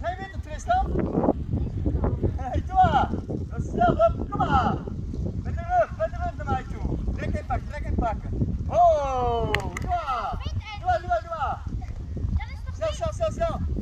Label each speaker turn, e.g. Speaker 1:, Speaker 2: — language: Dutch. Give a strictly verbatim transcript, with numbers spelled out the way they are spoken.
Speaker 1: Geen witte Tristan? Hé, toi! Dat is snel, hup, kom maar! Met de rug, met de rug naar mij toe. Direct inpakken, direct inpakken. Oh, toi! Toi, toi, toi! Snel, snel, snel, snel!